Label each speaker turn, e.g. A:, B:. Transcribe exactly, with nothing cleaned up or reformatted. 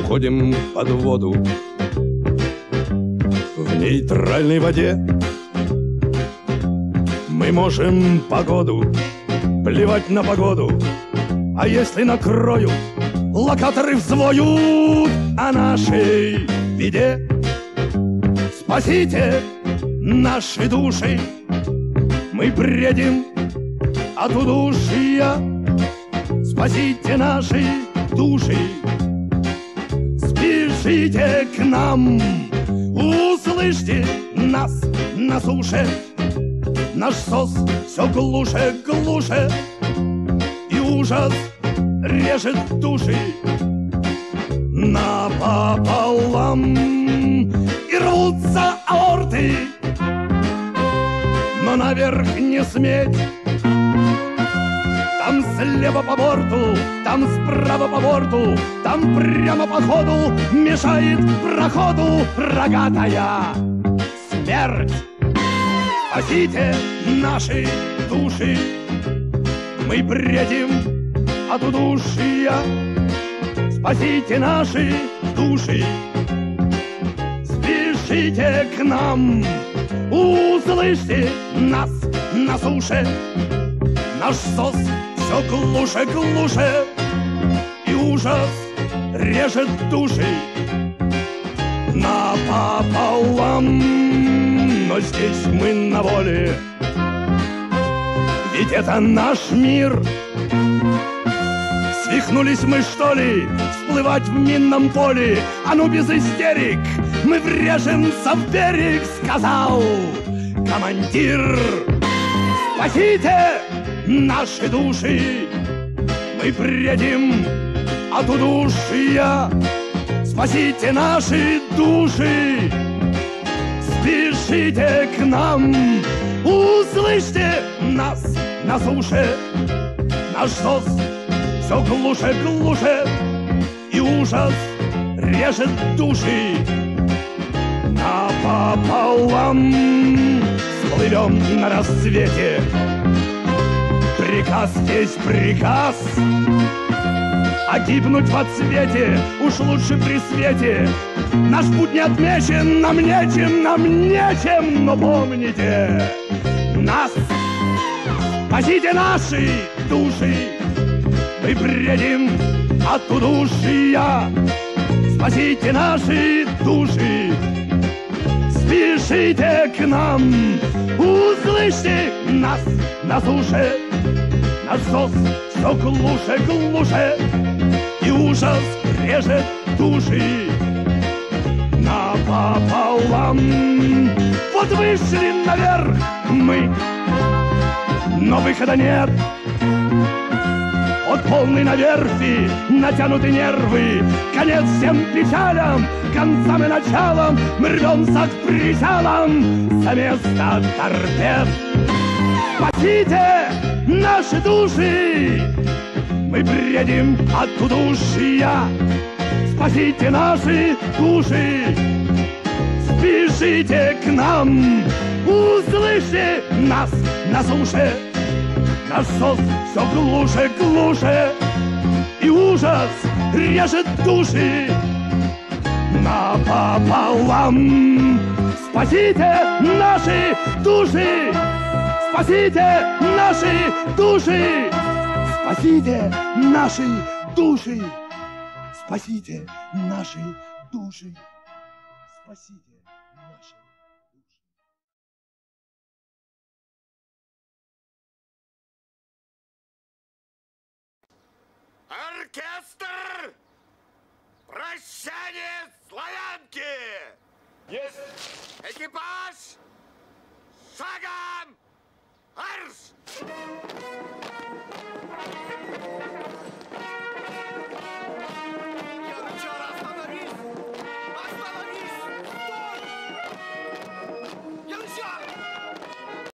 A: уходим под воду. В нейтральной воде мы можем погоду, плевать на погоду. А если накроют, локаторы взвоют о нашей беде. Спасите наши души, мы бредим от удушья. Спасите наши души, спешите к нам, услышьте нас на суше. Наш сос все глуше, глуше, и ужас режет души напополам. И рвутся аорты, но наверх не сметь. Там слева по борту, там справа по борту, там прямо по ходу мешает проходу рогатая смерть. Спасите наши души, мы бредим от удушья. Спасите наши души, спешите к нам, услышьте нас на суше. Наш сос все глуше, глуше, и ужас режет души напополам. Но здесь мы на воле, ведь это наш мир. Свихнулись мы, что ли, всплывать в минном поле? А ну без истерик, мы врежемся в берег, сказал командир. Спасите наши души, мы бредим от удушья. Спасите наши души, спешите к нам, услышьте нас на суше. Наш сос все глуше, глуше, и ужас режет души напополам. Всплывем на рассвете, приказ есть приказ, а гибнуть в отсвете уж лучше при свете. Наш путь не отмечен, нам нечем, нам нечем, но помните нас. Спасите наши души, мы бредим от удушья. Спасите наши души, спешите к нам, услышьте нас на суше. Наш сос все глуше, глуше, и ужас режет души напополам. Вот вышли наверх мы, но выхода нет. От полной на верфи натянуты нервы, конец всем печалям, концам и началам. Мы рвемся к причалам за место торпед. Спасите наши души, мы бредим от удушья. Спасите наши души, спешите к нам, услышьте нас на суше. Наш сос все глуше, глуше, и ужас режет души напополам. Спасите наши души, спасите наши души, спасите наши души, спасите наши души, спасите наши.
B: Оркестр! Прощание славянки!
C: Есть!
B: Экипаж! Шагом! Марш!